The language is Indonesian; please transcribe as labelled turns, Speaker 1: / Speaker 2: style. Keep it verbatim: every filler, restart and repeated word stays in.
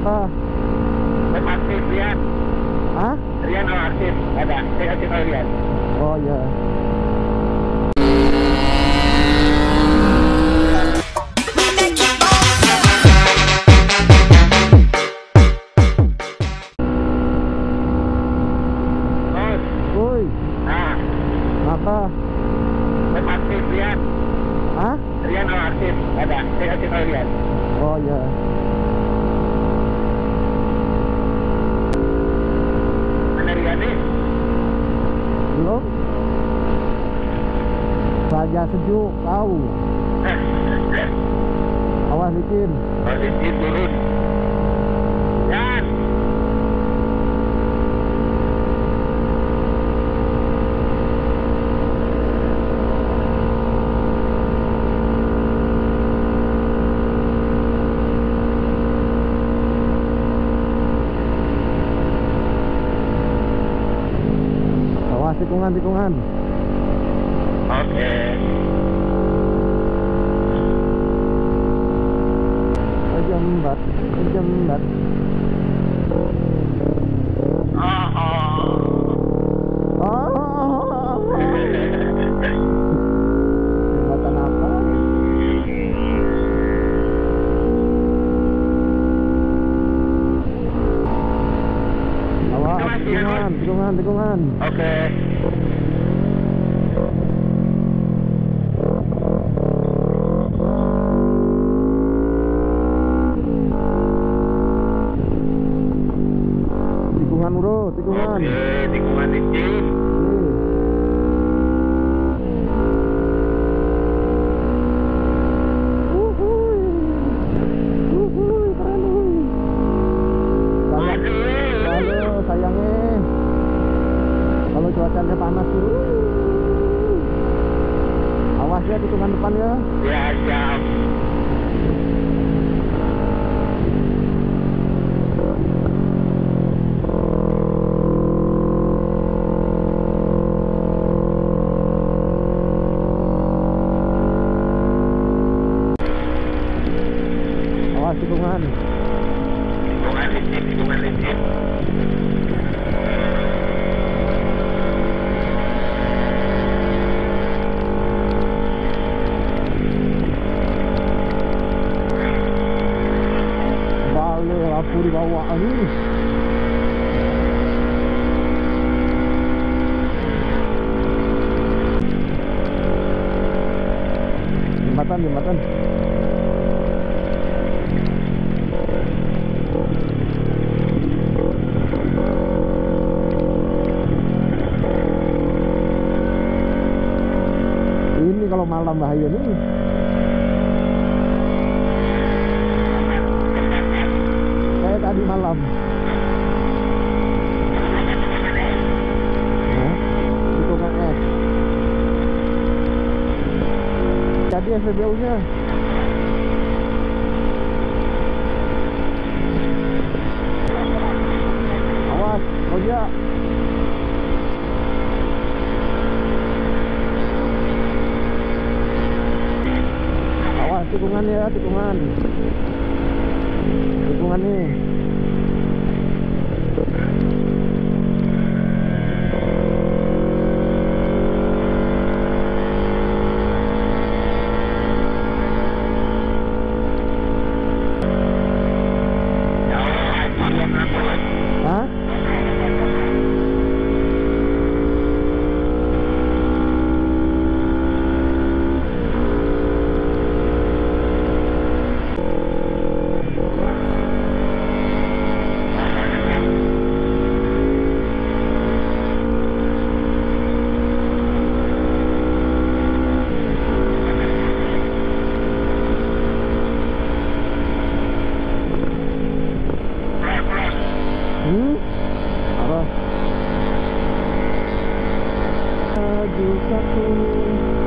Speaker 1: Kenapa?
Speaker 2: Saya aktif, Rian.
Speaker 1: Hah?
Speaker 2: Rian oh, aktif. Ada. Saya kasih tahu Rian.
Speaker 1: Oh iya. Woi.
Speaker 2: Nah,
Speaker 1: Kenapa?
Speaker 2: saya aktif, Rian.
Speaker 1: Hah?
Speaker 2: Rian oh, aktif. Ada. Saya kasih tahu Rian.
Speaker 1: Oh iya.
Speaker 2: Mana Rian nih?
Speaker 1: Belum? Saja sejuk, tahu. Awas licin.
Speaker 2: Posisi turun. Rian.
Speaker 1: Awas tikungan, tikungan.
Speaker 2: Oke.
Speaker 1: Jembat, jembat.
Speaker 2: Oh, oh.
Speaker 1: Oh. Jembatan apa? Awas, tikungan, tikungan, tikungan.
Speaker 2: Oke.
Speaker 1: Tikungan bro, tikungan.
Speaker 2: Oke, tikungan licin.
Speaker 1: Nih. Wuhui. Wuhui, keren wuhui. Sayang, halo sayangnya. Kalau cuacanya panas tuh. Awas ya tikungan depan ya.
Speaker 2: Ya, siap.
Speaker 1: Awas tikungan.
Speaker 2: Tikungan licin, tikungan licin.
Speaker 1: Balik lampu di bawah ini. Jembatan, jembatan. Ini kalau malam bahaya nih. Kayak tadi malam. Nah, tikungan es. Jadi S P B U-nya. Awas, Roja. Awas tikungan ya, tikungan. Tikungan nih. Hah? Hmm? Apa? Maju satu.